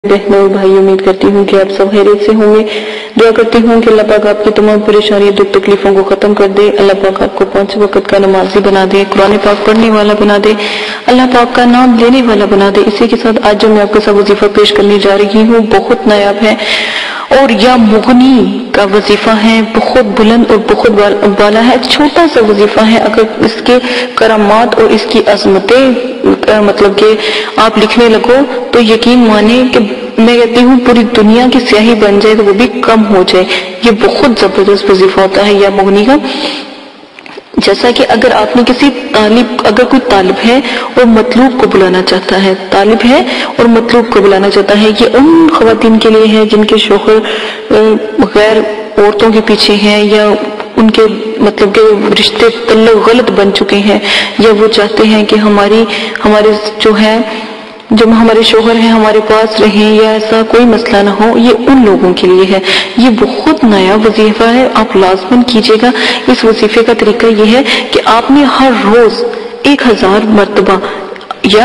बहनों और भाई, उम्मीद करती हूँ कि आप सब खैरियत से होंगे। दुआ करती हूँ कि अल्लाह पाक आपकी तमाम परेशानी दुख तकलीफों को खत्म कर दे। अल्लाह पाक आपको 5 वक्त का नमाजी बना दे, कुरान पाक पढ़ने वाला बना दे, अल्लाह पाक का नाम लेने वाला बना दे। इसी के साथ आज जो मैं आपके साथ वजीफा पेश करने जा रही हूँ बहुत नायाब है और या मुगनी का वजीफा है, बहुत बुलंद और बहुत वाला है। छोटा सा वजीफा है, अगर इसके करामात और इसकी अजमतें मतलब कि आप लिखने लगो तो यकीन माने कि मैं कहती हूँ पूरी दुनिया की स्याही बन जाए तो वो भी कम हो जाए। ये बहुत जबरदस्त वजीफा होता है या मुगनी का। जैसा कि अगर आपने अगर कोई तालिब है और मतलूब को बुलाना चाहता है, तालिब है और मतलूब को बुलाना चाहता है, ये उन खवातीन के लिए है जिनके शौहर गैर औरतों के पीछे हैं या उनके मतलब के रिश्ते तल्लुक गलत बन चुके हैं, या वो चाहते हैं कि हमारे जो हमारे शौहर हैं हमारे पास रहें या ऐसा कोई मसला ना हो। ये उन लोगों के लिए है। ये बहुत नया वजीफा है, आप लाजमन कीजिएगा। इस वजीफे का तरीका ये है कि आपने हर रोज 1000 मरतबा या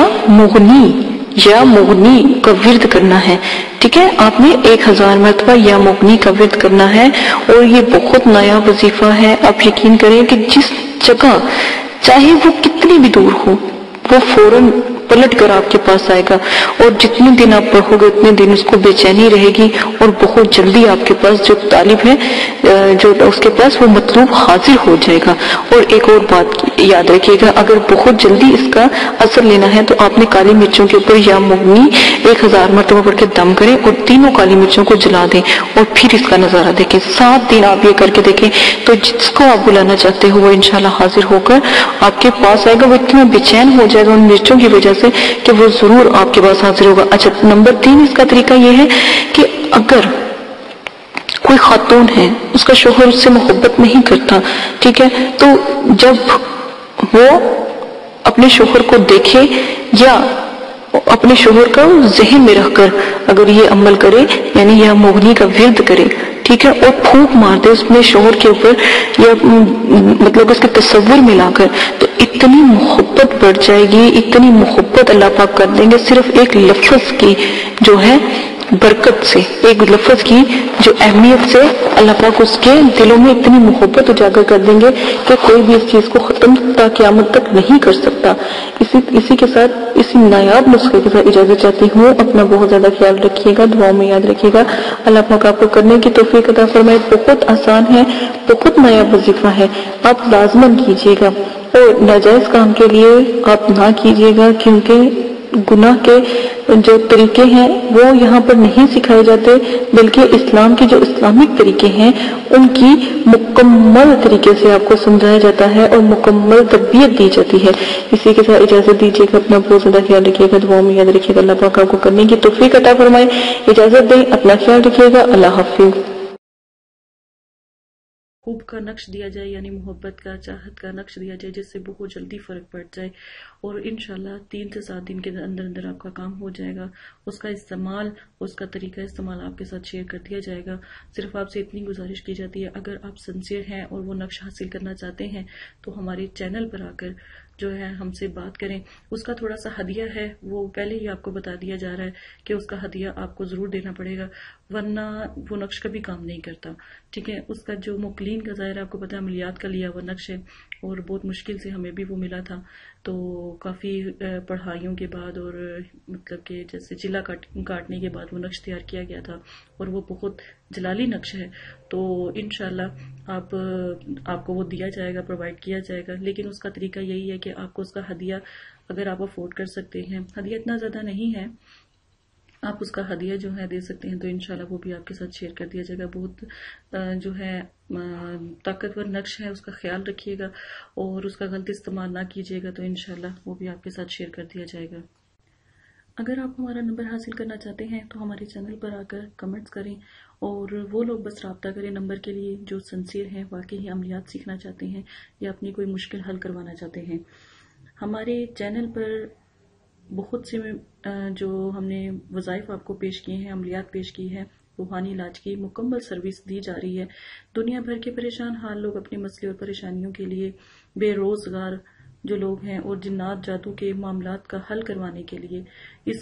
मुगनी का विर्द करना है। ठीक है, आपने 1000 मरतबा या मुगनी का विर्द करना है और ये बहुत नया वजीफा है। आप यकीन करें कि जिस जगह चाहे वो कितनी भी दूर हो, वो फौरन पलट कर आपके पास आएगा और जितने दिन आप पढ़ोगे उतने दिन उसको बेचैनी रहेगी और बहुत जल्दी आपके पास जो तालिब है जो उसके पास वो मतलूब हाजिर हो जाएगा। और एक और बात याद रखिएगा, अगर बहुत जल्दी इसका असर लेना है तो आपने काली मिर्चों के ऊपर या मुगनी 1000 मरतबा पढ़ के दम करें और तीनों काली मिर्चों को जला दें और फिर इसका नजारा देखें। 7 दिन आप ये करके देखें तो जिसको आप बुलाना चाहते हो वो इंशाल्लाह हाजिर होकर आपके पास आएगा। वो इतना बेचैन हो जाएगा उन मिर्चों की वजह से कि वो जरूर आपके पास हाजिर होगा। अच्छा, नंबर 3 इसका तरीका ये है कि अगर कोई खातून है उसका शौहर उससे मोहब्बत नहीं करता, ठीक है, तो जब वो अपने शौहर को देखे या अपने शौहर का ज़हन में रखकर अगर ये अमल करे, यानी यह मुगनी का विर्द करे, ठीक है, और फूंक मार दे उसमें शौहर के ऊपर या मतलब उसके तस्वुर में लाकर, तो इतनी मोहब्बत बढ़ जाएगी, इतनी मोहब्बत अल्लाह पाक कर देंगे सिर्फ एक लफ्ज की जो है बरकत से, एक लफ्ज की जो अहमियत से अल्लाह पाक उसके दिलों में इतनी मोहब्बत उजागर कर देंगे कि कोई भी इस चीज को खत्म तक क़यामत तक नहीं कर सकता। इसी के साथ इसी नायाब नुस्खे के साथ इजाजत चाहती हूँ। अपना बहुत ज्यादा ख्याल रखिएगा, दुआओं में याद रखिएगा। अल्लाह पाक आपको करने की तौफीक अता फरमाए। बहुत आसान है, बहुत नायाब वजीफा है, आप लाजमन कीजिएगा और नाजायज काम के लिए आप ना कीजिएगा, क्योंकि गुनाह के जो तरीके हैं वो यहाँ पर नहीं सिखाए जाते, बल्कि इस्लाम के जो इस्लामिक तरीके हैं उनकी मुकम्मल तरीके से आपको समझाया जाता है और मुकम्मल तरबियत दी जाती है। इसी के साथ इजाजत दीजिएगा, अपना बहुत ज्यादा ख्याल रखिएगा, दुआओं में याद रखिएगा। अल्लाह पाक आपको करने की तौफीक अता फरमाए। इजाजत दें, अपना ख्याल रखिएगा। अल्लाह हाफिज। खूब का नक्श दिया जाए, यानी मोहब्बत का, चाहत का नक्श दिया जाए, जिससे बहुत जल्दी फर्क पड़ जाए और इंशाल्लाह 3 से 7 दिन के अंदर अंदर आपका काम हो जाएगा। उसका इस्तेमाल, उसका तरीका इस्तेमाल आपके साथ शेयर कर दिया जाएगा। सिर्फ आपसे इतनी गुजारिश की जाती है, अगर आप सिंसियर हैं और वो नक्श हासिल करना चाहते हैं तो हमारे चैनल पर आकर जो है हमसे बात करें। उसका थोड़ा सा हदिया है, वो पहले ही आपको बता दिया जा रहा है कि उसका हदिया आपको जरूर देना पड़ेगा, वरना वो नक्श कभी काम नहीं करता। ठीक है, उसका जो मुकलीन का ज़ाहिर आपको पता है अमलियात का लिया हुआ नक्श है और बहुत मुश्किल से हमें भी वो मिला था। तो काफ़ी पढ़ाइयों के बाद और मतलब कि जैसे चिल्ला काटने के बाद वो नक्श तैयार किया गया था और वो बहुत जलाली नक्श है। तो इंशाल्लाह आपको वो दिया जाएगा, प्रोवाइड किया जाएगा। लेकिन उसका तरीका यही है कि आपको उसका हदिया, अगर आप अफोर्ड कर सकते हैं, हदिया इतना ज़्यादा नहीं है, आप उसका हदिया जो है दे सकते हैं, तो इंशाल्लाह वो भी आपके साथ शेयर कर दिया जाएगा। बहुत जो है ताकतवर नक्श है, उसका ख्याल रखिएगा और उसका गलत इस्तेमाल ना कीजिएगा, तो इंशाल्लाह वो भी आपके साथ शेयर कर दिया जाएगा। अगर आप हमारा नंबर हासिल करना चाहते हैं तो हमारे चैनल पर आकर कमेंट्स करें और वो लोग बस रब्ता करें नंबर के लिए जो सिंसियर हैं, वाकई ही अमलियात सीखना चाहते हैं या अपनी कोई मुश्किल हल करवाना चाहते हैं। हमारे चैनल पर बहुत से जो हमने वज़ाइफ आपको पेश किए हैं, अमलियात पेश की है, रूहानी इलाज की मुकम्मल सर्विस दी जा रही है। दुनिया भर के परेशान हाल लोग अपने मसले और परेशानियों के लिए, बेरोजगार जो लोग हैं और जिन्नात जादू के मामलात का हल करवाने के लिए इस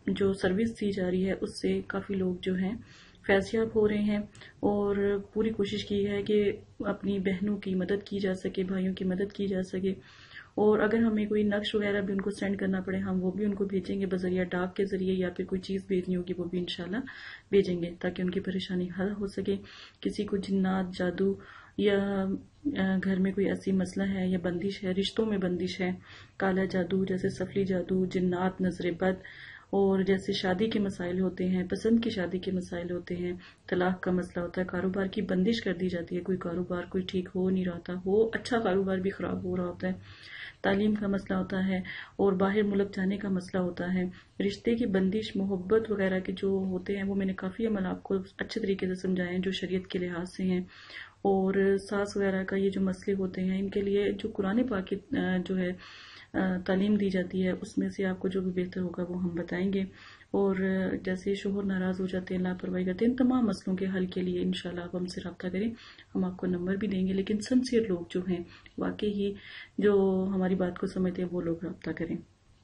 جو سروس دی جا رہی ہے اس سے کافی لوگ جو ہیں فیضیاب ہو رہے ہیں، اور پوری کوشش کی ہے کہ اپنی بہنوں کی مدد کی جا سکے، بھائیوں کی مدد کی جا سکے، اور اگر ہمیں کوئی نقش وغیرہ بھی ان کو سینڈ کرنا پڑے ہم وہ بھی ان کو بھیجیں گے بذریعہ ڈاک کے ذریعے، یا پھر کوئی چیز بھیجنی ہوگی وہ بھی انشاءاللہ بھیجیں گے تاکہ ان کی پریشانی حل ہو سکے۔ کسی کو جنات، جادو یا گھر میں کوئی ایسی مسئلہ ہے یا بندش ہے، رشتوں میں بندش ہے، کالا جادو جیسے سفلی جادو، جنات، نظر بد، اور جیسے شادی کے مسائل ہوتے ہیں، پسند کی شادی کے مسائل ہوتے ہیں، طلاق کا مسئلہ ہوتا ہے، کاروبار کی بندش کر دی جاتی ہے، کوئی کاروبار کوئی ٹھیک ہو نہیں رہا تھا، ہو اچھا کاروبار بھی خراب ہو رہا ہوتا ہے، تعلیم کا مسئلہ ہوتا ہے، اور باہر ملک جانے کا مسئلہ ہوتا ہے، رشتے کی بندش، محبت وغیرہ کے جو ہوتے ہیں وہ میں نے کافی عمل آپ کو اچھے طریقے سے سمجھائے ہیں جو شریعت کے لحاظ سے ہیں، اور ساس وغیرہ کا یہ جو مسئلے ہوتے ہیں ان کے لیے جو قرآن پاک کی جو ہے تعلیم دی جاتی ہے اس میں سے آپ کو جو بھی بہتر ہوگا وہ ہم بتائیں گے، اور جیسے شوہر ناراض ہو جاتے ہیں، لاپرواہی کرتے ہیں، ان تمام مسئلوں کے حل کے لیے انشاءاللہ آپ ہم سے رابطہ کریں، ہم آپ کو نمبر بھی دیں گے، لیکن سنسیئر لوگ جو ہیں واقعی ہی جو ہماری بات کو سمجھتے ہیں وہ لوگ رابطہ کریں۔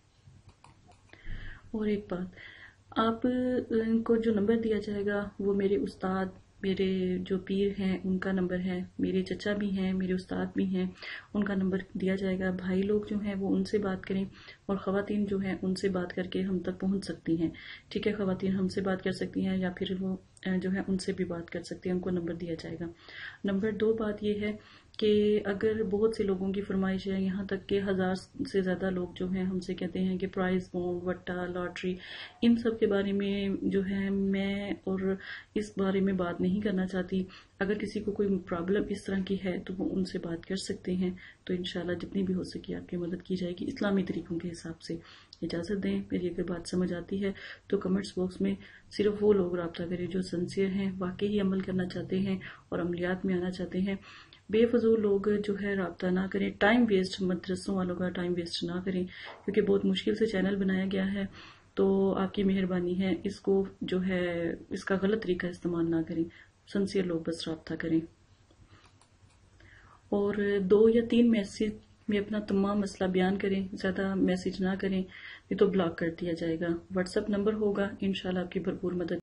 اور ایک بات، آپ کو جو نمبر دیا جائے گا وہ میرے استاد، میرے جو پیر ہیں ان کا نمبر ہے، میرے چچا بھی ہیں، میرے استاد بھی ہیں، ان کا نمبر دیا جائے گا۔ بھائی لوگ جو ہیں وہ ان سے بات کریں، اور خواتین جو ہیں ان سے بات کر کے ہم تک پہنچ سکتی ہیں، ٹھیک ہے، خواتین ہم سے بات کر سکتی ہیں یا پھر وہ جو ہے ان سے بھی بات کر سکتے ہیں، ان کو نمبر دیا جائے گا۔ نمبر 2 بات یہ ہے کہ اگر بہت سے لوگوں کی فرمائش ہے، یہاں تک کہ 1000 سے زیادہ لوگ جو ہیں ہم سے کہتے ہیں کہ پرائز بونڈ، وٹا، لاٹری، ان سب کے بارے میں جو ہے میں اور اس بارے میں بات نہیں کرنا چاہتی۔ اگر کسی کو کوئی پرابلم اس طرح کی ہے تو وہ ان سے بات کر سکتے ہیں، تو انشاءاللہ جتنی بھی ہو سکے آپ کی مدد کی جائے گی اسلامی طریقوں کے حساب سے۔ اجازت دیں، میری اگر بات سمجھ آتی ہے تو کمنٹس باکس میں صرف وہ لوگ رابطہ کریں جو سنسیئر ہیں، واقعی عمل کرنا چاہتے ہیں اور عملیات میں آنا چاہتے ہیں۔ بے فضول لوگ جو ہے رابطہ نہ کریں، ٹائم ویسٹ، مدرسوں والوں کا ٹائم ویسٹ نہ کریں، کیونکہ بہت مشکل سے چینل بنایا گیا ہے، تو آپ کی مہربانی ہے اس کو جو ہے اس کا غلط طریقہ استعمال نہ کریں، سنسیئر لوگ بس رابطہ کریں، اور 2 یا 3 میسج میں اپنا تمام مسئلہ بیان کریں، زیادہ میسج نہ کریں، یہ تو بلاک کر دیا جائے گا۔ واٹس ایپ نمبر ہوگا، انشاءاللہ آپ کی بھرپور مدد